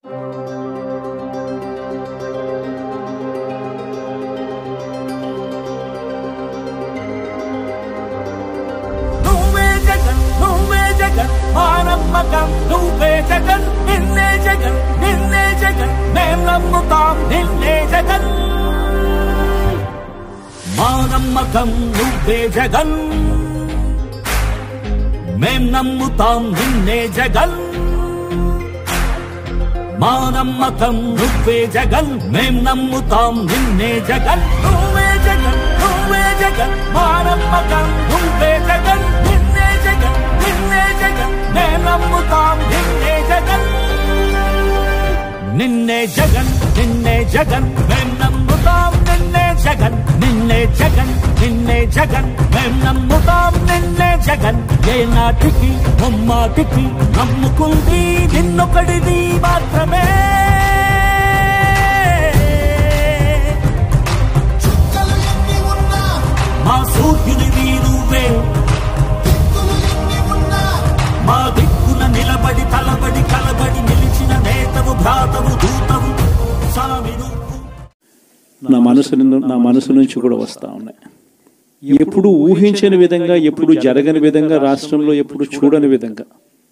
నమ్మకం నువ్వే జగన్ నిన్నే జగన్ నిన్నే జగన్ మేం నమ్ముతాం నిన్నే జగన్ మా నమ్మకం నువ్వే జగన్ మేం నమ్ముతాం నిన్నే జగన్ మా నమ్మకం నువ్వే జగన్ మేం నమ్ముతాం నిన్నే జగన్ నువ్వే జగన్ నువ్వే జగన్ మా నమ్మకం నువ్వే జగన్ నిన్నే జగన్ నిన్నే జగన్ మేం నమ్ముతాం నిన్నే జగన్ నిన్నే జగన్ నిన్నే జగన్ మేం నమ్ముతాం నిన్నే జగన్ నిన్నే జగన్ నిన్నే జగన్ మేం నమ్ముతాం నిన్నే జగన్ ఏ నాటికి ముమ్మాటికి నమ్ముకుంది నిన్నొకడిది మాత్రమే మా సూర్యునివి నువ్వే మా దిక్కున నిలబడి తలబడి కలబడి నిలిచిన నేతవు భ్రాతవు దూతవు సామి నా మనసు నుంచి కూడా వస్తూ ఉన్నాయి. ఎప్పుడు ఊహించని విధంగా, ఎప్పుడు జరగని విధంగా, రాష్ట్రంలో ఎప్పుడు చూడని విధంగా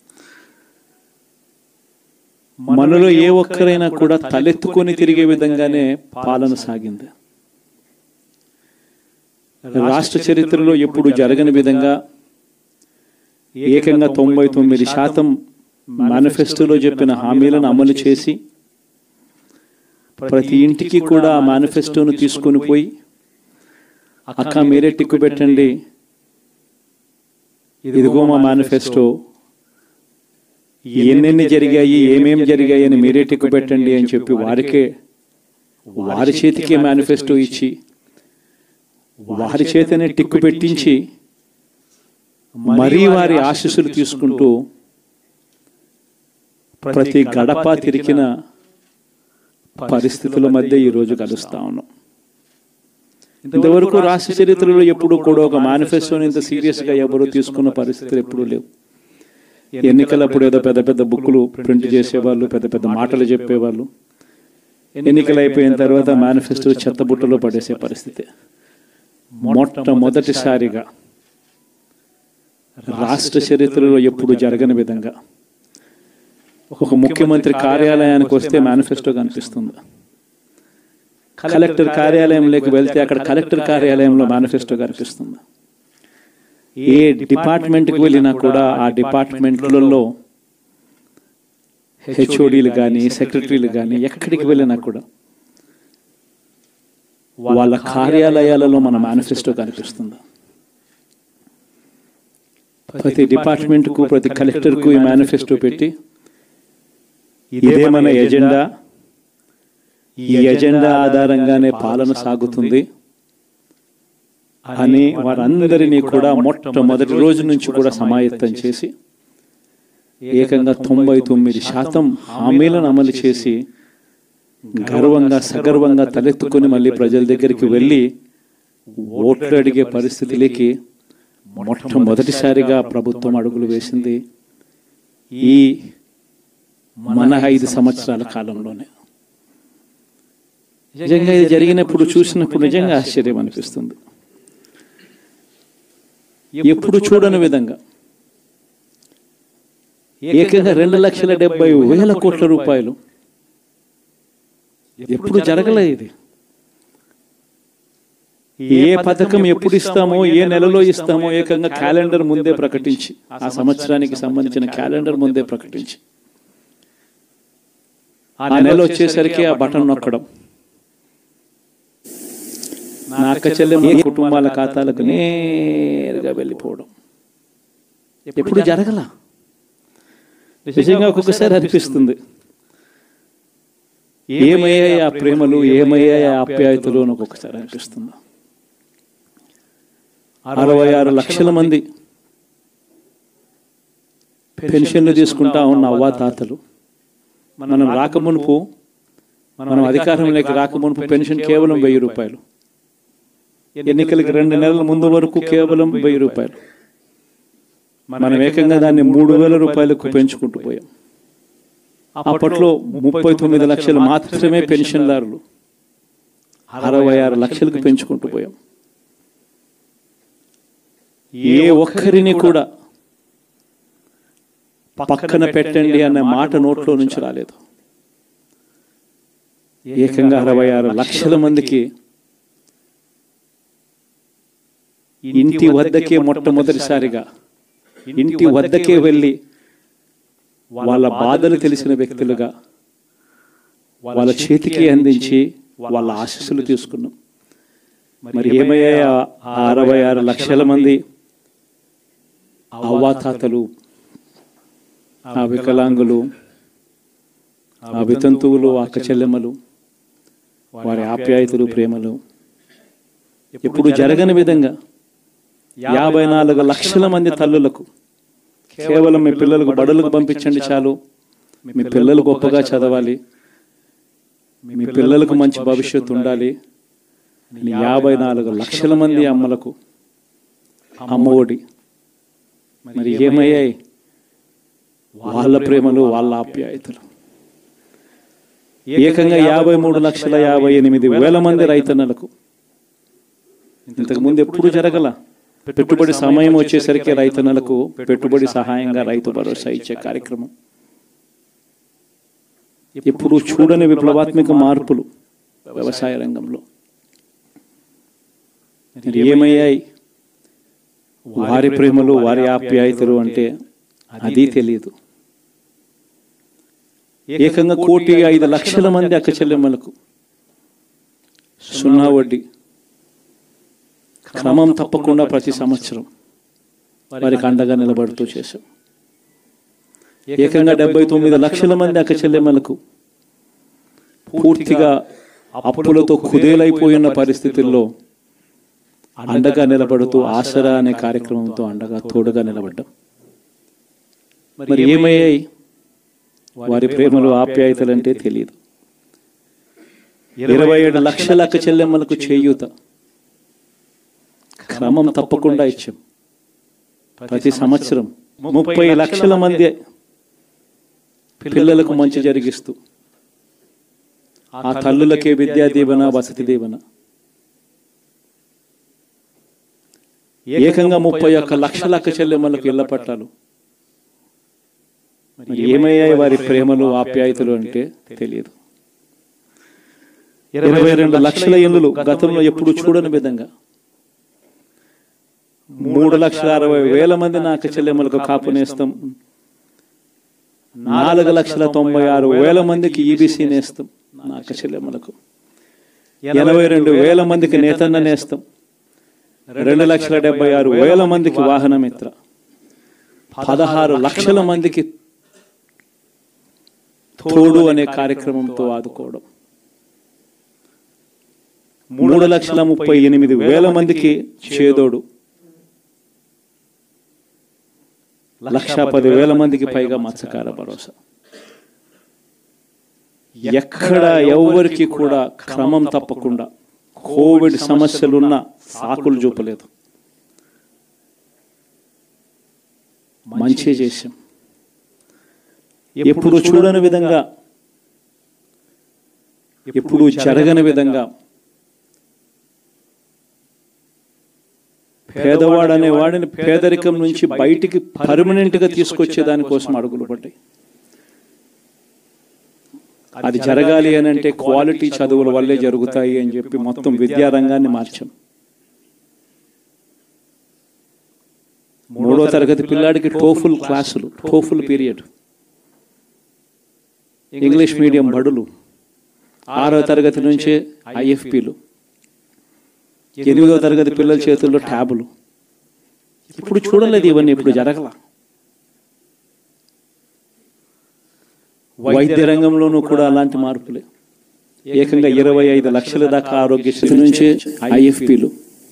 మనలో ఏ ఒక్కరైనా కూడా తలెత్తుకొని తిరిగే విధంగానే పాలన సాగింది. రాష్ట్ర చరిత్రలో ఎప్పుడు జరగని విధంగా ఏకంగా 99% మేనిఫెస్టోలో చెప్పిన హామీలను అమలు చేసి ప్రతి ఇంటికి కూడా ఆ మేనిఫెస్టోను తీసుకొని పోయి అక్క మీరే టిక్కు పెట్టండి, ఇదిగో మా మేనిఫెస్టో, ఎన్నెన్ని జరిగాయి ఏమేమి జరిగాయి అని మీరే టిక్కు పెట్టండి అని చెప్పి వారి చేతికే మేనిఫెస్టో ఇచ్చి వారి చేతనే టిక్కు పెట్టించి మరీ వారి ఆశీస్సులు తీసుకుంటూ ప్రతి గడప తిరిగిన పరిస్థితుల మధ్య ఈరోజు కలుస్తా ఉన్నాం. ఇంతవరకు రాష్ట్ర చరిత్రలో ఎప్పుడు కూడా ఒక మేనిఫెస్టోని ఇంత సీరియస్గా ఎవరు తీసుకున్న పరిస్థితులు ఎప్పుడూ లేవు. ఎన్నికలప్పుడు ఏదో పెద్ద పెద్ద బుక్కులు ప్రింట్ చేసేవాళ్ళు, పెద్ద పెద్ద మాటలు చెప్పేవాళ్ళు. ఎన్నికలు అయిపోయిన తర్వాత మేనిఫెస్టో చెత్తబుట్టలో పడేసే పరిస్థితి. మొట్టమొదటిసారిగా రాష్ట్ర చరిత్రలో ఎప్పుడు జరగని విధంగా ఒక ముఖ్యమంత్రి కార్యాలయానికి వస్తే మేనిఫెస్టో కనిపిస్తుంది. కలెక్టర్ కార్యాలయంలోకి వెళ్తే అక్కడ కలెక్టర్ కార్యాలయంలో మేనిఫెస్టో కనిపిస్తుంది. ఏ డిపార్ట్మెంట్కి వెళ్ళినా కూడా ఆ డిపార్ట్మెంట్లలో హెచ్ఓడీలు కానీ సెక్రటరీలు కానీ ఎక్కడికి వెళ్ళినా కూడా వాళ్ళ కార్యాలయాలలో మన మేనిఫెస్టో కనిపిస్తుంది. ప్రతి డిపార్ట్మెంట్కు ప్రతి కలెక్టర్కు ఈ మేనిఫెస్టో పెట్టి ఇదే మన ఎజెండా, ఈ ఎజెండా ఆధారంగానే పాలన సాగుతుంది అని వారందరినీ కూడా మొట్టమొదటి రోజు నుంచి కూడా సమాయత్తం చేసి ఏకంగా 99% హామీలను అమలు చేసి గర్వంగా సగర్వంగా తలెత్తుకొని మళ్ళీ ప్రజల దగ్గరికి వెళ్ళి ఓట్లు అడిగే పరిస్థితిలోకి మొట్టమొదటిసారిగా ప్రభుత్వం అడుగులు వేసింది ఈ మన 5 సంవత్సరాల కాలంలోనే. నిజంగా ఇది జరిగినప్పుడు చూసినప్పుడు నిజంగా ఆశ్చర్యం అనిపిస్తుంది. ఎప్పుడు చూడని విధంగా ఏకంగా 2,70,000 కోట్ల రూపాయలు ఎప్పుడు జరగలేదు. ఇది ఏ పథకం ఎప్పుడు ఇస్తామో, ఏ నెలలో ఇస్తామో ఏకంగా క్యాలెండర్ ముందే ప్రకటించి, ఆ సంవత్సరానికి సంబంధించిన క్యాలెండర్ ముందే ప్రకటించి ఆ నెల వచ్చేసరికి ఆ బటన్ నొక్కడం, నా అక్క చెల్లెమ్మ కుటుంబాల ఖాతాలకు నేరుగా వెళ్ళిపోవడం ఎప్పుడు జరగల. నిజంగా ఒక్కొక్కసారి అనిపిస్తుంది ఏమయ్యాయి ఆ ప్రేమలు, ఏమయ్యాయి ఆ ఆప్యాయతలు అని ఒక్కొక్కసారి అనిపిస్తుంది. 66 లక్షల మంది పెన్షన్లు తీసుకుంటా ఉన్న అవ్వాతాతలు మనం రాకమునుపు, మనం అధికారంలోకి రాకమునుపు పెన్షన్ కేవలం 1000 రూపాయలు. ఎన్నికలకి 2 నెలల ముందు వరకు కేవలం 1000 రూపాయలు. మనం ఏకంగా దాన్ని 3,000 రూపాయలకు పెంచుకుంటూ పోయాం. అప్పట్లో 39 లక్షలు మాత్రమే పెన్షన్దారులు, 66 లక్షలకు పెంచుకుంటూ పోయాం. ఏ ఒక్కరిని కూడా పక్కన పెట్టండి అన్న మాట నోట్లో నుంచి రాలేదు. ఏకంగా 66 లక్షల మందికి ఇంటి వద్దకే మొట్టమొదటిసారిగా ఇంటి వద్దకే వెళ్ళి వాళ్ళ బాధలు తెలిసిన వ్యక్తులుగా వాళ్ళ చేతికి అందించి వాళ్ళ ఆశీస్సులు తీసుకున్నాం. మరి ఏమయ్యా 66 లక్షల మంది అవ్వాతాతలు, ఆ వికలాంగులు, ఆ వితంతువులు, అక్క చెల్లెమ్మలు, వారి ఆప్యాయతలు, ప్రేమలు ఎప్పుడు జరగని విధంగా 54 లక్షల మంది తల్లులకు కేవలం మీ పిల్లలకు బడులకు పంపించండి చాలు, మీ పిల్లలు గొప్పగా చదవాలి, మీ పిల్లలకు మంచి భవిష్యత్తు ఉండాలి, 54 లక్షల మంది అమ్మలకు అమ్మఒడి. మరి ఏమయ్యాయి వాళ్ళ ప్రేమలు, వాళ్ళ ఆప్యాయతలు? ఏకంగా 53,58,000 మంది రైతన్నలకు. ఇంతకుముందు ఎప్పుడు జరగల. పెట్టుబడి సమయం వచ్చేసరికి రైతన్నలకు పెట్టుబడి సహాయంగా రైతు భరోసా ఇచ్చే కార్యక్రమం. ఇప్పుడు చూడని విప్లవాత్మక మార్పులు వ్యవసాయ రంగంలో. ఏమయ్యాయి వారి ప్రేమలు, వారి ఆప్యాయతలు అంటే అది తెలియదు. ఏకంగా 1,05,00,000 మంది అక్క చెల్లెమ్మలకు 0 వడ్డీ క్రమం తప్పకుండా ప్రతి సంవత్సరం వారికి అండగా నిలబడుతూ చేశాం. ఏకంగా 79 లక్షల మంది అక్క చెల్లెమ్మలకు పూర్తిగా అప్పులతో కుదేలైపోయిన పరిస్థితుల్లో అండగా నిలబడుతూ ఆసరా అనే కార్యక్రమంతో అండగా తోడుగా నిలబడ్డాం. మరి ఏమయ్యాయి వారి ప్రేమలు, ఆప్యాయతలు అంటే తెలియదు. 27 లక్షల అక్క చెల్లెమ్మలకు చేయూత క్రమం తప్పకుండా ఇచ్చాం. ప్రతి సంవత్సరం 30 లక్షల మంది పిల్లలకు మంచి జరిగిస్తూ ఆ తల్లులకే విద్యా దీవెన, వసతి దీవెన. ఏకంగా 31 లక్షల అక్క చెల్లెమ్మలకు ఇళ్ల పట్టాలు. ఏమయ్యాయి వారి ప్రేమలు, ఆప్యాయతలు అంటే తెలియదు. 22 లక్షల ఇళ్ళు గతంలో ఎప్పుడు చూడని విధంగా 3,60,000 మంది నా అక్క చెల్లెమ్మలకు కాపు నేస్తం, 4,96,000 మందికి ఈబీసీ నేస్తం నా అక్క చెల్లెమ్మలకు, 82,000 మందికి నేతన్న నేస్తం, 2,76,000 మందికి వాహన మిత్ర, 16 లక్షల మందికి తోడు అనే కార్యక్రమంతో ఆదుకోవడం, 3,38,000 మందికి చేదోడు, 1,10,000 మందికి పైగా మత్స్యకార భరోసా. ఎక్కడ ఎవరికి కూడా క్రమం తప్పకుండా కోవిడ్ సమస్యలున్న సాకులు చూపలేదు. మంచి చేశాం. ఎప్పుడు చూడని విధంగా, ఎప్పుడు జరగని విధంగా పేదవాడు అనే వాడిని పేదరికం నుంచి బయటికి పర్మనెంట్గా తీసుకొచ్చే దానికోసం అడుగులు పడ్డాయి. అది జరగాలి అని అంటే క్వాలిటీ చదువుల వల్లే జరుగుతాయి అని చెప్పి మొత్తం విద్యారంగాన్ని మార్చాం. 3వ తరగతి పిల్లాడికి టోఫుల్ క్లాసులు, టోఫుల్ పీరియడ్, ఇంగ్లీష్ మీడియం బడులు, 6వ తరగతి నుంచే ఐఎఫ్పీలు, 8వ తరగతి పిల్లల చేతుల్లో ట్యాబులు. ఇప్పుడు చూడలేదు ఇవన్నీ, ఇప్పుడు జరగల. వైద్య రంగంలోనూ కూడా అలాంటి మార్పులే. ఏకంగా 25 లక్షల దాకా ఆరోగ్యశ్రీ నుంచి ఐఎఫ్పీలు,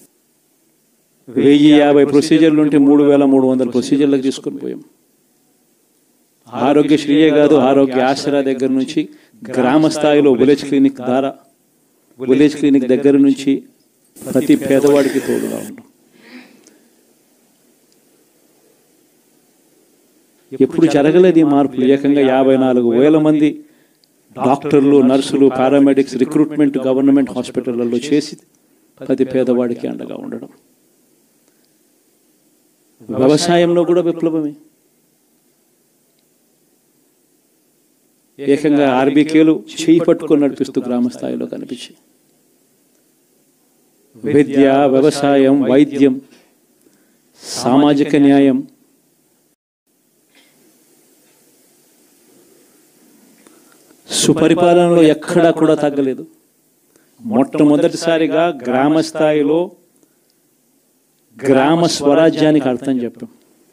1050 ప్రొసీజర్లు ఉంటే 3,300 ప్రొసీజర్లకు తీసుకొని పోయాం. ఆరోగ్యశ్రీయే కాదు, ఆరోగ్య ఆసరా దగ్గర నుంచి గ్రామ స్థాయిలో విలేజ్ క్లినిక్ ద్వారా, విలేజ్ క్లినిక్ దగ్గర నుంచి ప్రతి పేదవాడికి తోడుగా ఉన్నాం. ఎప్పుడు జరగలేదు ఈ మార్పులు. ఏకంగా 54,000 మంది డాక్టర్లు, నర్సులు, పారామెడిక్స్ రిక్రూట్మెంట్ గవర్నమెంట్ హాస్పిటళ్లలో చేసి ప్రతి పేదవాడికి అండగా ఉండడం. వ్యవసాయంలో కూడా విప్లవమే. ఏకంగా ఆర్బీకేలు చేయి పట్టుకొని నడిపిస్తూ గ్రామ స్థాయిలో కనిపించి విద్య, వ్యవసాయం, వైద్యం, సామాజిక న్యాయం, సుపరిపాలనలో ఎక్కడా కూడా తగ్గలేదు. మొట్టమొదటిసారిగా గ్రామ స్థాయిలో గ్రామ స్వరాజ్యానికి అర్థం చెప్పాం.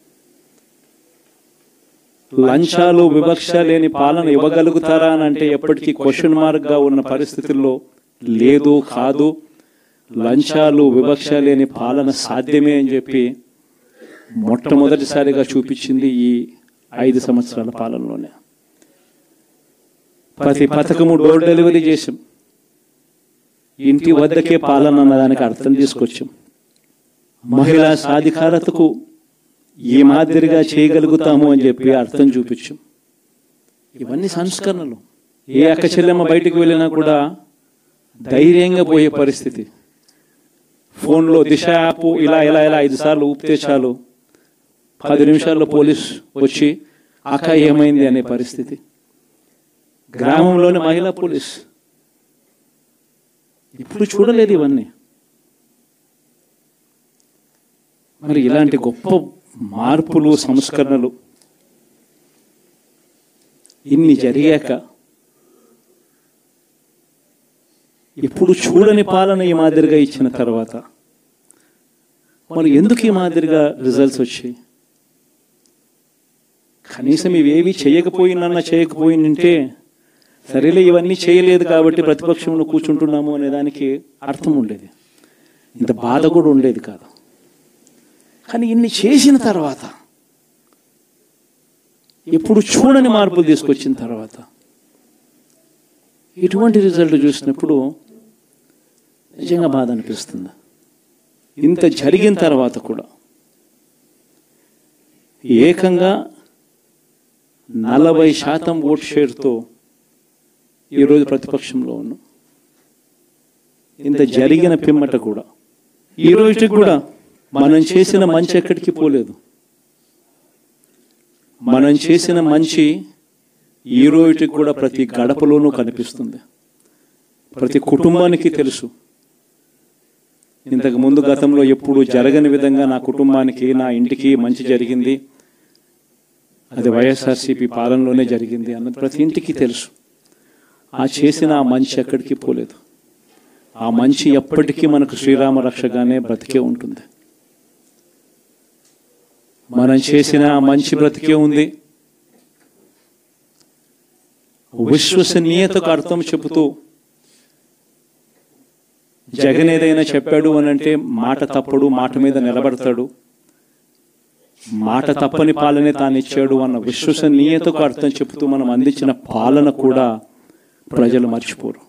లంచాలు, వివక్ష లేని పాలన ఇవ్వగలుగుతారా అని అంటే ఎప్పటికీ క్వశ్చన్ మార్క్గా ఉన్న పరిస్థితుల్లో లేదు, కాదు, లంచాలు, వివక్ష లేని పాలన సాధ్యమే అని చెప్పి మొట్టమొదటిసారిగా చూపించింది ఈ 5 సంవత్సరాల పాలనలోనే. ప్రతి పథకము డోర్ డెలివరీ చేసాం. ఇంటి వద్దకే పాలన అన్నదానికి అర్థం తీసుకొచ్చాం. మహిళా సాధికారతకు ఈ మాదిరిగా చేయగలుగుతాము అని చెప్పి అర్థం చూపించాం. ఇవన్నీ సంస్కరణలు. ఏ అక్క చెల్లెమ్మ బయటికి వెళ్ళినా కూడా ధైర్యంగా పోయే పరిస్థితి. ఫోన్లో దిశ యాప్ ఇలా 5 సార్లు ఊపితే చాలు 10 నిమిషాల్లో పోలీస్ వచ్చి అక్క ఏమైంది అనే పరిస్థితి. గ్రామంలోని మహిళా పోలీస్. ఇప్పుడు చూడలేదు ఇవన్నీ. మరి ఇలాంటి గొప్ప మార్పులు, సంస్కరణలు ఇన్ని జరిగాక ఇప్పుడు చూడని పాలన ఈ మాదిరిగా ఇచ్చిన తర్వాత మరి ఎందుకు ఈ మాదిరిగా రిజల్ట్స్ వచ్చాయి? కనీసం ఇవేవి చేయకపోయిందంటే సరేలే ఇవన్నీ చేయలేదు కాబట్టి ప్రతిపక్షంలో కూర్చుంటున్నాము అనే దానికి అర్థం ఉండేది. ఇంత బాధ కూడా ఉండేది కాదు. కానీ ఇన్ని చేసిన తర్వాత, ఎప్పుడు చూడని మార్పులు తీసుకొచ్చిన తర్వాత ఇటువంటి రిజల్ట్ చూసినప్పుడు నిజంగా బాధ అనిపిస్తుంది. ఇంత జరిగిన తర్వాత కూడా ఏకంగా 40% ఓట్ షేర్తో ఈరోజు ప్రతిపక్షంలో ఉన్నాం. ఇంత జరిగిన పిమ్మట కూడా ఈ రోజుకి కూడా మనం చేసిన మంచి ఎక్కడికి పోలేదు. మనం చేసిన మంచి ఈ రోజుకి కూడా ప్రతి గడపలోనూ కనిపిస్తుంది. ప్రతి కుటుంబానికి తెలుసు. ఇంతకు ముందు గతంలో ఎప్పుడు జరగని విధంగా నా కుటుంబానికి, నా ఇంటికి మంచి జరిగింది, అది వైఎస్ఆర్సీపీ పాలనలోనే జరిగింది అన్నది ప్రతి ఇంటికి తెలుసు. ఆ చేసిన ఆ మంచి ఎక్కడికి పోలేదు. ఆ మంచి ఎప్పటికీ మనకు శ్రీరామ రక్షగానే బ్రతికే ఉంటుంది. మనం చేసిన ఆ మంచి బ్రతికే ఉంది. విశ్వసనీయతకు అర్థం చెబుతూ జగన్ ఏదైనా చెప్పాడు అని అంటే మాట తప్పడు, మాట మీద నిలబడతాడు, మాట తప్పని పాలనే తాను ఇచ్చాడు అన్న విశ్వసనీయతకు అర్థం చెబుతూ మనం అందించిన పాలన కూడా ప్రజలు మర్చిపోరు.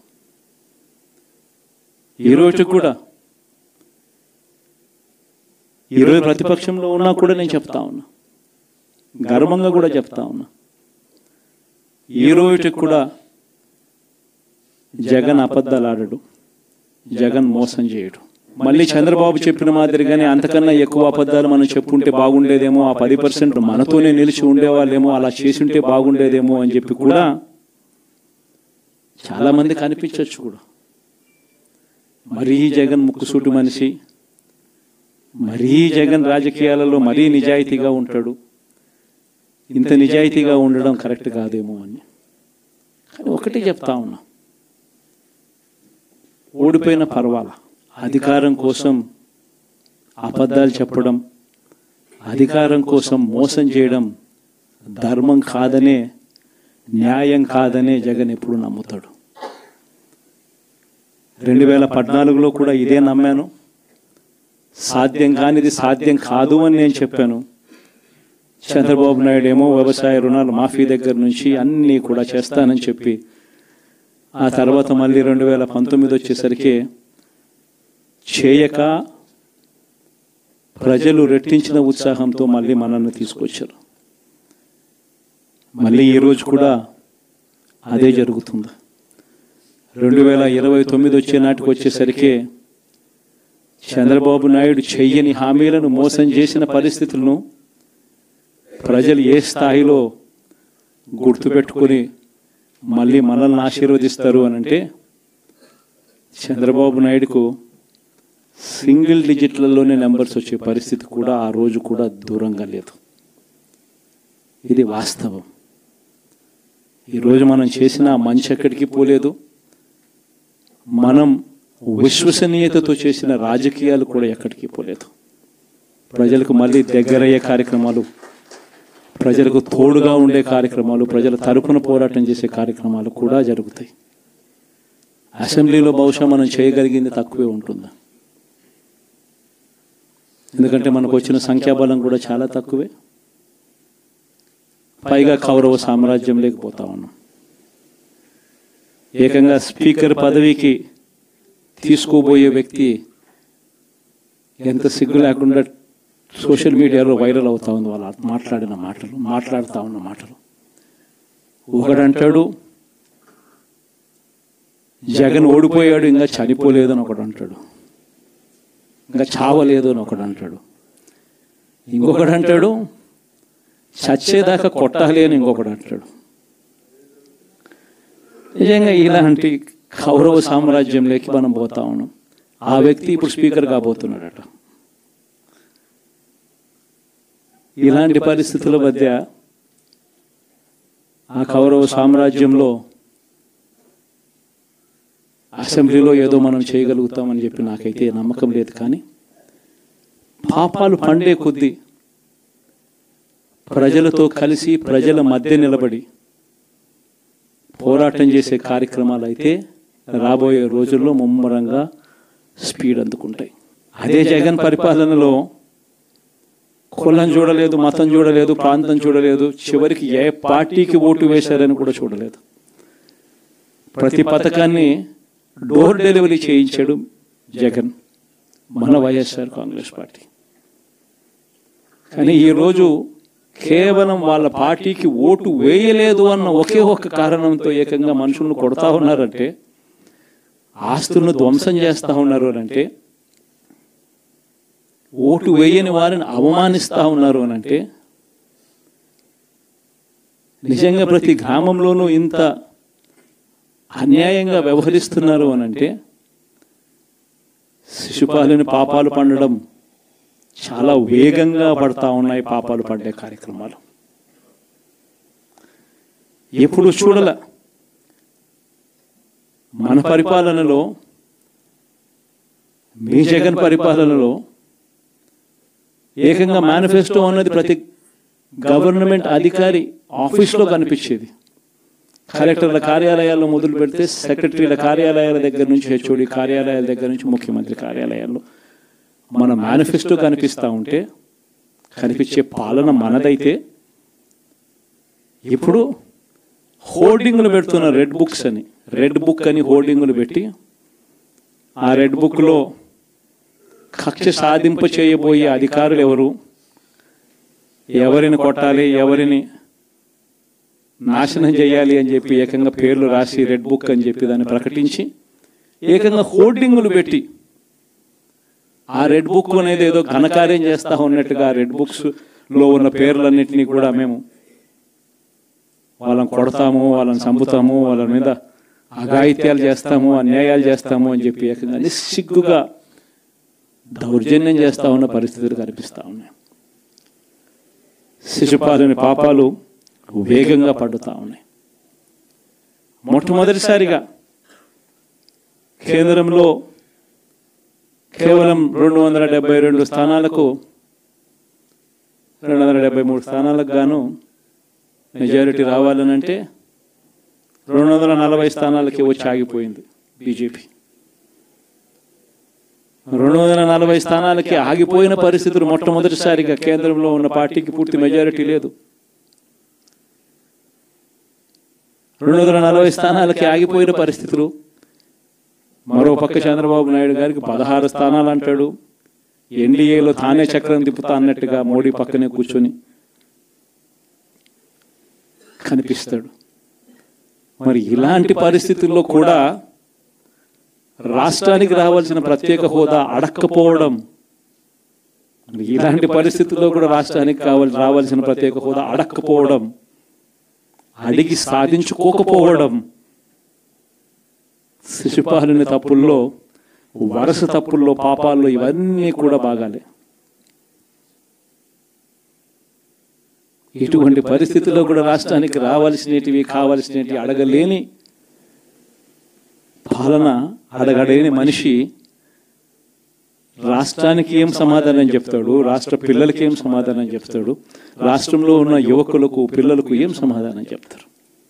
ఈరోజు కూడా ఈరోజు ప్రతిపక్షంలో ఉన్నా కూడా నేను చెప్తా ఉన్నా, గర్వంగా కూడా చెప్తా ఉన్నా, ఈ రోజుకి కూడా జగన్ అబద్ధాలు ఆడడు, జగన్ మోసం చేయడు. మళ్ళీ చంద్రబాబు చెప్పిన మాదిరిగానే అంతకన్నా ఎక్కువ అబద్ధాలు మనం చెప్పుంటే బాగుండేదేమో, ఆ 10% మనతోనే నిలిచి ఉండేవాళ్ళేమో, అలా చేసి ఉంటే బాగుండేదేమో అని చెప్పి కూడా చాలా మంది కనిపించవచ్చు కూడా. మరీ జగన్ ముక్కుసూటి మనిషి, మరీ జగన్ రాజకీయాలలో మరీ నిజాయితీగా ఉంటాడు, ఇంత నిజాయితీగా ఉండడం కరెక్ట్ కాదేమో అని. కానీ ఒకటి చెప్తా ఉన్నా, ఓడిపోయిన పర్వాలా, అధికారం కోసం అబద్ధాలు చెప్పడం, అధికారం కోసం మోసం చేయడం ధర్మం కాదనే, న్యాయం కాదనే జగన్ ఎప్పుడు నమ్ముతాడు. 2014లో కూడా ఇదే నమ్మాను. సాధ్యం కానిది సాధ్యం కాదు అని నేను చెప్పాను. చంద్రబాబు నాయుడు ఏమో వ్యవసాయ రుణాలు మాఫీ దగ్గర నుంచి అన్నీ కూడా చేస్తానని చెప్పి, ఆ తర్వాత మళ్ళీ 2019 వచ్చేసరికి చేయక ప్రజలు రెట్టించిన ఉత్సాహంతో మళ్ళీ మనల్ని తీసుకొచ్చారు. మళ్ళీ ఈరోజు కూడా అదే జరుగుతుంది. 2029 వచ్చే నాటికి వచ్చేసరికి చంద్రబాబు నాయుడు చెయ్యని హామీలను మోసం చేసిన పరిస్థితులను ప్రజలు ఏ స్థాయిలో గుర్తుపెట్టుకొని మళ్ళీ మనల్ని ఆశీర్వదిస్తారు అనంటే చంద్రబాబు నాయుడుకు సింగిల్ డిజిట్లలోనే నెంబర్స్ వచ్చే పరిస్థితి కూడా ఆ రోజు కూడా దూరంగా లేదు. ఇది వాస్తవం. ఈరోజు మనం చేసిన మంచి ఎక్కడికి పోలేదు. మనం విశ్వసనీయతతో చేసిన రాజకీయాలు కూడా ఎక్కడికి పోలేదు. ప్రజలకు మళ్ళీ దగ్గరయ్యే కార్యక్రమాలు, ప్రజలకు తోడుగా ఉండే కార్యక్రమాలు, ప్రజల తరపున పోరాటం చేసే కార్యక్రమాలు కూడా జరుగుతాయి. అసెంబ్లీలో బహుశా మనం చేయగలిగింది తక్కువే ఉంటుంది. ఎందుకంటే మనకు వచ్చిన సంఖ్యాబలం కూడా చాలా తక్కువే. పైగా కౌరవ సామ్రాజ్యం లేకపోతా ఉన్నాం. ఏకంగా స్పీకర్ పదవికి తీసుకోబోయే వ్యక్తి ఎంత సిగ్గు లేకుండా సోషల్ మీడియాలో వైరల్ అవుతా ఉంది. వాళ్ళు మాట్లాడుతూ ఉన్న మాటలు. ఒకడంటాడు జగన్ ఓడిపోయాడు, ఇంకా చనిపోలేదు అని ఒకడు అంటాడు. ఇంకా చావలేదు అని ఒకడు అంటాడు. ఇంకొకడు అంటాడు చచ్చేదాకా కొట్టాలి అని ఇంకొకడు అంటాడు. నిజంగా ఇలాంటి కౌరవ సామ్రాజ్యంలోకి మనం పోతా ఉన్నాం. ఆ వ్యక్తి ఇప్పుడు స్పీకర్ కాబోతున్నాడట. ఇలాంటి పరిస్థితుల మధ్య ఆ కౌరవ సామ్రాజ్యంలో అసెంబ్లీలో ఏదో మనం చేయగలుగుతామని చెప్పి నాకైతే నమ్మకం లేదు. కానీ పాపాలు పండే కొద్దీ ప్రజలతో కలిసి ప్రజల మధ్య నిలబడి పోరాటం చేసే కార్యక్రమాలు అయితే రాబోయే రోజుల్లో ముమ్మరంగా స్పీడ్ అందుకుంటాయి. అదే జగన్ పరిపాలనలో కులం చూడలేదు, మతం చూడలేదు, ప్రాంతం చూడలేదు, చివరికి ఏ పార్టీకి ఓటు వేశారని కూడా చూడలేదు. ప్రతి పథకాన్ని డోర్ డెలివరీ చేయించాడు జగన్, మన వైఎస్ఆర్ కాంగ్రెస్ పార్టీ. కానీ ఈరోజు కేవలం వాళ్ళ పార్టీకి ఓటు వేయలేదు అన్న ఒకే ఒక్క కారణంతో ఏకంగా మనుషులను కొడతా ఉన్నారంటే, ఆస్తులను ధ్వంసం చేస్తూ ఉన్నారు అనంటే, ఓటు వేయని వారిని అవమానిస్తూ ఉన్నారు అనంటే, నిజంగా ప్రతి గ్రామంలోనూ ఇంత అన్యాయంగా వ్యవహరిస్తున్నారు అనంటే శిశుపాలుని పాపాలు పండడం చాలా వేగంగా పడతా ఉన్నాయి. పాపాలు పడ్డే కార్యక్రమాలు ఎప్పుడు చూడల. మన పరిపాలనలో, మీ జగన్ పరిపాలనలో ఏకంగా మేనిఫెస్టో అన్నది ప్రతి గవర్నమెంట్ అధికారి ఆఫీస్లో కనిపించేది. కలెక్టర్ల కార్యాలయాల్లో మొదలు పెడితే సెక్రటరీల కార్యాలయాల దగ్గర నుంచి, హెచ్ఓడి కార్యాలయాల దగ్గర నుంచి ముఖ్యమంత్రి కార్యాలయాల్లో మన మేనిఫెస్టో కనిపిస్తూ ఉంటే, కనిపించే పాలన మనదైతే ఇప్పుడు హోర్డింగ్లు పెడుతున్న రెడ్ బుక్ అని హోర్డింగ్లు పెట్టి, ఆ రెడ్ బుక్లో కక్ష సాధింప చేయబోయే అధికారులు ఎవరు, ఎవరిని కొట్టాలి, ఎవరిని నాశనం చేయాలి అని చెప్పి ఏకంగా పేర్లు రాసి రెడ్ బుక్ అని చెప్పి దాన్ని ప్రకటించి ఏకంగా హోర్డింగులు పెట్టి, ఆ రెడ్ బుక్ అనేది ఏదో ఘనకార్యం చేస్తూ ఉన్నట్టుగా రెడ్ బుక్స్లో ఉన్న పేర్లన్నింటినీ కూడా మేము వాళ్ళని కొడతాము, వాళ్ళని చంపుతాము, వాళ్ళ మీద అఘాయిత్యాలు చేస్తాము, అన్యాయాలు చేస్తాము అని చెప్పి ఏకంగా నిస్సిగ్గుగా దౌర్జన్యం చేస్తూ ఉన్న పరిస్థితులు కనిపిస్తూ ఉన్నాయి. శిశుపాలుని పాపాలు వేగంగా పడుతూ ఉన్నాయి. మొట్టమొదటిసారిగా కేంద్రంలో కేవలం 272 స్థానాలకు 273 స్థానాలకు గాను మెజారిటీ రావాలనంటే 240 స్థానాలకి వచ్చి ఆగిపోయింది బీజేపీ. 240 స్థానాలకి ఆగిపోయిన పరిస్థితులు మొట్టమొదటిసారిగా కేంద్రంలో ఉన్న పార్టీకి పూర్తి మెజారిటీ లేదు. 240 స్థానాలకి ఆగిపోయిన పరిస్థితులు. మరో పక్క చంద్రబాబు నాయుడు గారికి 16 స్థానాలు అంటాడు. ఎన్డీఏలో తానే చక్రం తిప్పుతా అన్నట్టుగా మోడీ పక్కనే కూర్చొని కనిపిస్తాడు. మరి ఇలాంటి పరిస్థితుల్లో కూడా రాష్ట్రానికి రావాల్సిన ప్రత్యేక హోదా అడక్కపోవడం, ఇలాంటి పరిస్థితుల్లో కూడా రాష్ట్రానికి రావాల్సిన ప్రత్యేక హోదా అడక్కపోవడం, అడిగి సాధించుకోకపోవడం, శిశుపాలుని తప్పుల్లో, వరుస తప్పుల్లో, పాపాల్లో ఇవన్నీ కూడా బాగాలే. ఇటువంటి పరిస్థితుల్లో కూడా రాష్ట్రానికి రావాల్సినవి, కావాల్సినవి అడగలేని పాలన, అడగలేని మనిషి రాష్ట్రానికి ఏం సమాధానం చెప్తాడు? రాష్ట్ర పిల్లలకి ఏం సమాధానం చెప్తాడు? రాష్ట్రంలో ఉన్న యువకులకు, పిల్లలకు ఏం సమాధానం చెప్తారు?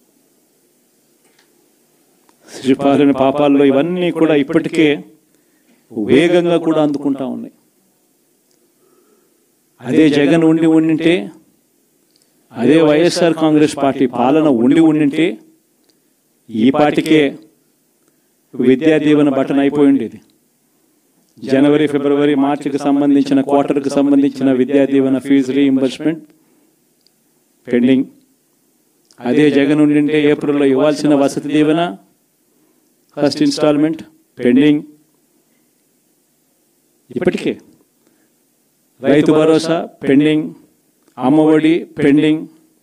శిశుపాలుని పాపాల్లో ఇవన్నీ కూడా ఇప్పటికే వేగంగా కూడా అందుకుంటా ఉన్నాయి. అదే జగన్ ఉండింటే, అదే వైఎస్ఆర్ కాంగ్రెస్ పార్టీ పాలన ఉండింటే ఈ పాటికే విద్యా దీవెన బటన్ అయిపోయి ఉండేది. జనవరి, ఫిబ్రవరి, మార్చికి సంబంధించిన క్వార్టర్కి సంబంధించిన Vidya Deevena fee reimbursement pending. అదే జగన్ ఉండింటే ఏప్రిల్లో ఇవ్వాల్సిన Vasathi Deevena first instalment pending. ఇప్పటికే రైతు భరోసా పెండింగ్, అమ్మఒడి పెండింగ్,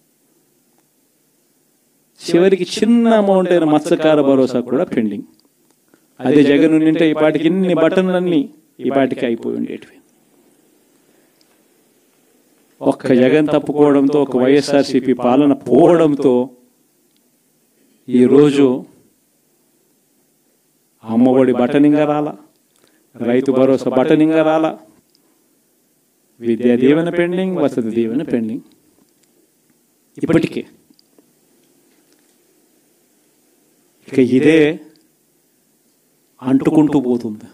చివరికి చిన్న అమౌంట్ అయిన మత్స్యకార భరోసా కూడా పెండింగ్. అదే జగన్ ఉండింటే ఈ పాటికి ఇన్ని బటన్లన్నీ ఈ పాటికి అయిపోయి ఉండేటివి. ఒక్క జగన్ తప్పుకోవడంతో, ఒక వైఎస్ఆర్సీపీ పాలన పోవడంతో ఈరోజు అమ్మఒడి బటనింగా రాలా, రైతు భరోసా బటనింగా రాలా, విద్యా దీవెన పెండింగ్, వసతి దీవెన పెండింగ్. ఇప్పటికే ఇక ఇదే అంటుకుంటూ పోతుంది.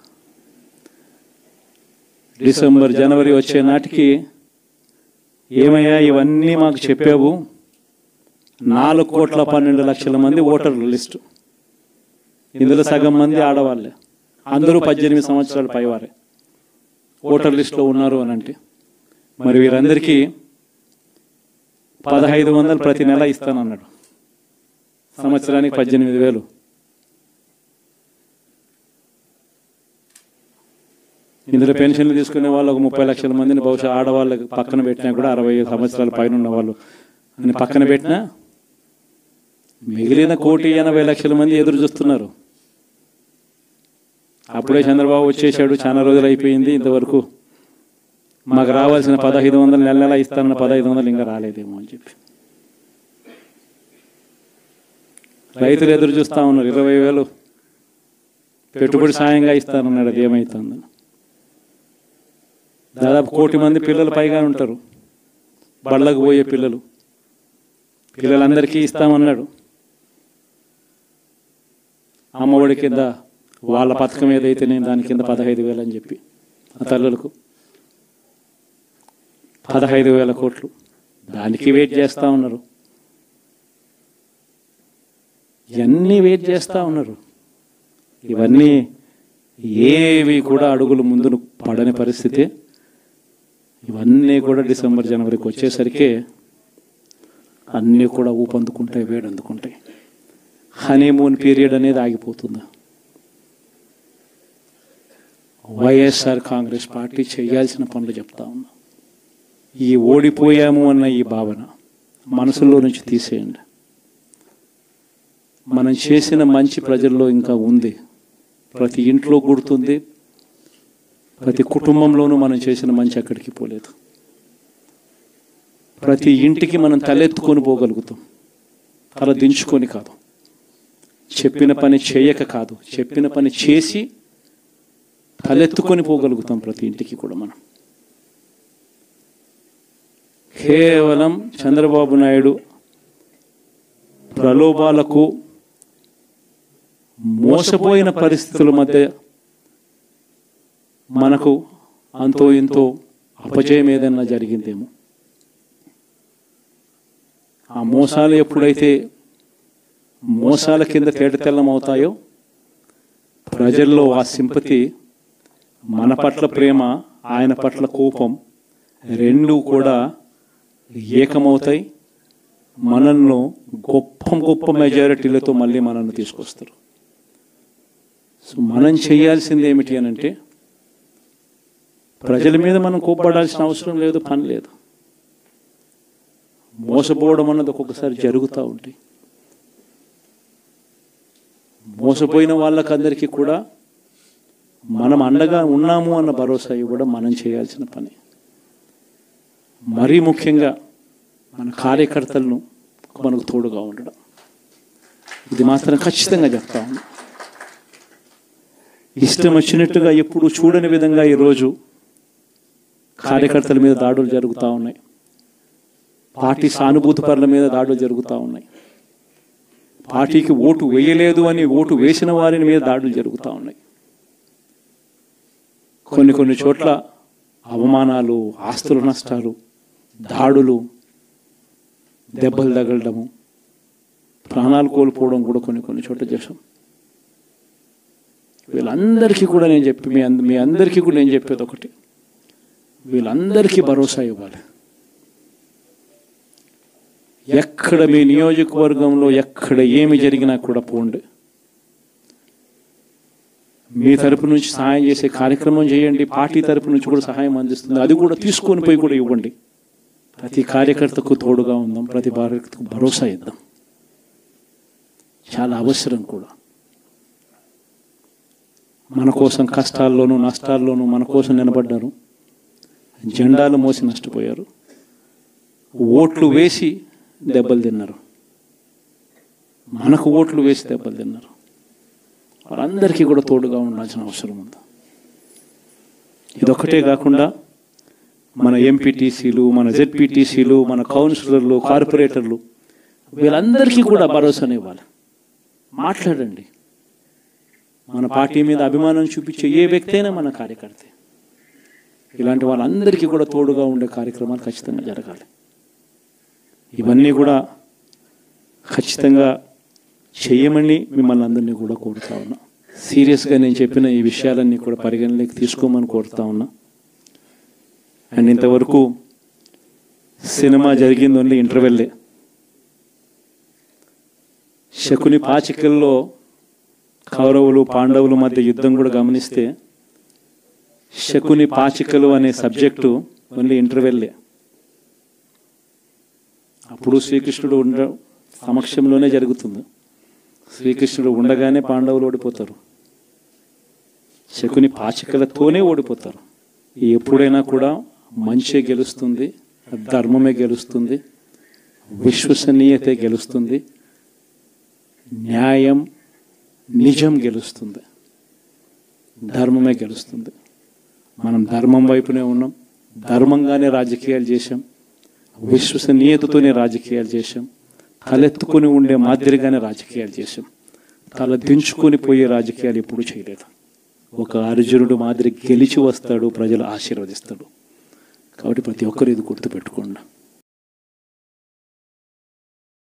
డిసెంబర్, జనవరి వచ్చే నాటికి ఏమయ్యా ఇవన్నీ మాకు చెప్పావు, 4,12,00,000 మంది ఓటర్ల లిస్టు, ఇందులో సగం మంది ఆడవాళ్ళే, అందరూ 18 సంవత్సరాల పైవారే ఓటర్ లిస్టులో ఉన్నారు అని అంటే, మరి వీరందరికీ 1,500 ప్రతి నెల ఇస్తానన్నాడు. సంవత్సరానికి 18,000. ఇందులో పెన్షన్లు తీసుకునే వాళ్ళు ఒక 30 లక్షల మందిని బహుశా ఆడవాళ్ళకి పక్కన పెట్టినా కూడా 60 సంవత్సరాల పైన ఉన్న వాళ్ళు అని పక్కన పెట్టినా మిగిలిన 1,80,00,000 మంది ఎదురు చూస్తున్నారు. అప్పుడే చంద్రబాబు వచ్చేసాడు, చాలా రోజులు అయిపోయింది, ఇంతవరకు మాకు రావాల్సిన 1,500 నెల నెల ఇస్తానన్న 1,500 ఇంకా రాలేదేమో అని చెప్పి రైతులు ఎదురు చూస్తూ ఉన్నారు. 20,000 పెట్టుబడి సాయంగా ఇస్తానన్నాడు, అది ఏమవుతుందని. దాదాపు 1,00,000 మంది పిల్లలు పైగా ఉంటారు, బళ్ళకు పోయే పిల్లలందరికీ ఇస్తామన్నాడు. అమ్మఒడి కింద వాళ్ళ పథకం ఏదైతే నేను దాని కింద 15,000 అని చెప్పి ఆ తల్లులకు 15,000 కోట్లు దానికి వెయిట్ చేస్తూ ఉన్నారు. ఇవన్నీ వెయిట్ చేస్తూ ఉన్నారు. ఇవన్నీ ఏవి కూడా అడుగులు ముందును పడని పరిస్థితి. ఇవన్నీ కూడా డిసెంబర్, జనవరికి వచ్చేసరికి అన్నీ కూడా ఊపందుకుంటాయి, వేడందుకుంటాయి. హనీమూన్ పీరియడ్ అనేది ఆగిపోతుంది. వైఎస్ఆర్ కాంగ్రెస్ పార్టీ చేయాల్సిన పనులు చెప్తా ఉన్నా. ఈ ఓడిపోయాము అన్న ఈ భావన మనసులో నుంచి తీసేయండి. మనం చేసిన మంచి ప్రజల్లో ఇంకా ఉంది, ప్రతి ఇంట్లో గుర్తుంది, ప్రతి కుటుంబంలోనూ మనం చేసిన మంచి ఎక్కడికి పోలేదు. ప్రతి ఇంటికి మనం తలెత్తుకొని పోగలుగుతాం, తల దించుకొని కాదు, చెప్పిన పని చేయక కాదు, చెప్పిన పని చేసి తలెత్తుకొని పోగలుగుతాం ప్రతి ఇంటికి కూడా. మనం కేవలం చంద్రబాబు నాయుడు ప్రలోభాలకు, మోసపోయిన పరిస్థితుల మధ్య మనకు అంతో ఇంతో అపజయం ఏదైనా జరిగిందేమో. ఆ మోసాలు ఎప్పుడైతే మోసాల కింద తేటతెల్లం అవుతాయో ప్రజల్లో ఆ సింపతి, మన పట్ల ప్రేమ, ఆయన పట్ల కోపం రెండూ కూడా ఏకమవుతాయి. మనల్ని గొప్ప మెజారిటీలతో మళ్ళీ మనల్ని తీసుకొస్తారు. సో మనం చేయాల్సింది ఏమిటి అని అంటే, ప్రజల మీద మనం కోప్పడాల్సిన అవసరం లేదు, పని లేదు. మోసపోవడం అన్నది ఒక్కొక్కసారి జరుగుతూ ఉంటాయి. మోసపోయిన వాళ్ళకందరికీ కూడా మనం అండగా ఉన్నాము అన్న భరోసా ఇవ్వడం మనం చేయాల్సిన పని. మరీ ముఖ్యంగా మన కార్యకర్తలను మనకు తోడుగా ఉండడం, ఇది మాత్రం ఖచ్చితంగా చెప్తా ఉన్నాం. ఇష్టం వచ్చినట్టుగా ఎప్పుడు చూడని విధంగా ఈరోజు కార్యకర్తల మీద దాడులు జరుగుతూ ఉన్నాయి. పార్టీ సానుభూతి పరుల మీద దాడులు జరుగుతూ ఉన్నాయి. పార్టీకి ఓటు వేయలేదు అని ఓటు వేసిన వారి మీద దాడులు జరుగుతూ ఉన్నాయి. కొన్ని చోట్ల అవమానాలు, ఆస్తుల నష్టాలు, దాడులు, దెబ్బలు తగలడము, ప్రాణాలు కోల్పోవడం కూడా కొన్ని చోట్ల చేశాం. వీళ్ళందరికీ కూడా మీ అందరికీ కూడా నేను చెప్పేది ఒకటి, వీళ్ళందరికీ భరోసా ఇవ్వాలి. ఎక్కడ మీ నియోజకవర్గంలో ఎక్కడ ఏమి జరిగినా కూడా పోండి, మీ తరపు నుంచి సహాయం చేసే కార్యక్రమం చేయండి. పార్టీ తరపు నుంచి కూడా సహాయం అందిస్తుంది, అది కూడా తీసుకొని పోయి కూడా ఇవ్వండి. ప్రతి కార్యకర్తకు తోడుగా ఉందాం, ప్రతి కార్యకర్తకు భరోసా ఇద్దాం. చాలా అవసరం కూడా. మన కోసం కష్టాల్లోనూ నష్టాల్లోనూ మన కోసం నిలబడ్డారు, జెండాలు మోసి నష్టపోయారు, ఓట్లు వేసి దెబ్బలు తిన్నారు, మనకు ఓట్లు వేసి దెబ్బలు తిన్నారు. వాళ్ళందరికీ కూడా తోడుగా ఉండాల్సిన అవసరం ఉంది. ఇదొక్కటే కాకుండా మన ఎంపీటీసీలు, మన జెడ్పీటీసీలు, మన కౌన్సిలర్లు, కార్పొరేటర్లు, వీళ్ళందరికీ కూడా భరోసానే ఇవ్వాలి. మాట్లాడండి. మన పార్టీ మీద అభిమానం చూపించే ఏ వ్యక్తి అయినా మన కార్యకర్తే. ఇలాంటి వాళ్ళందరికీ కూడా తోడుగా ఉండే కార్యక్రమాలు ఖచ్చితంగా జరగాలి. ఇవన్నీ కూడా ఖచ్చితంగా చేయమని మిమ్మల్ని అందరినీ కూడా కోరుతా ఉన్నా. సీరియస్గా నేను చెప్పిన ఈ విషయాలన్నీ కూడా పరిగణలోకి తీసుకోమని కోరుతా ఉన్నా. అండ్ ఇంతవరకు సినిమా జరిగింది ఓన్లీ ఇంటర్వెల్లే. శకుని పాచికల్లో కౌరవులు పాండవుల మధ్య యుద్ధం కూడా గమనిస్తే శకుని పాచికలు అనే సబ్జెక్టు ఓన్లీ ఇంటర్వెల్లే. అప్పుడు శ్రీకృష్ణుడు సమక్షంలోనే జరుగుతుంది. శ్రీకృష్ణుడు ఉండగానే పాండవులు ఓడిపోతారు, శకుని పాచికలతోనే ఓడిపోతారు. ఎప్పుడైనా కూడా మంచే గెలుస్తుంది, ధర్మమే గెలుస్తుంది, విశ్వసనీయతే గెలుస్తుంది, న్యాయం నిజం గెలుస్తుంది, ధర్మమే గెలుస్తుంది. మనం ధర్మం వైపునే ఉన్నాం, ధర్మంగానే రాజకీయాలు చేశాం, విశ్వసనీయతతోనే రాజకీయాలు చేశాం, తలెత్తుకొని ఉండే మాదిరిగానే రాజకీయాలు చేశాం. తల దించుకొని పోయే రాజకీయాలు ఎప్పుడూ చేయలేదు. ఒక అర్జునుడు మాదిరి గెలిచి వస్తాడు, ప్రజలు ఆశీర్వదిస్తాడు. కాబట్టి ప్రతి ఒక్కరు ఇది గుర్తుపెట్టుకోండి.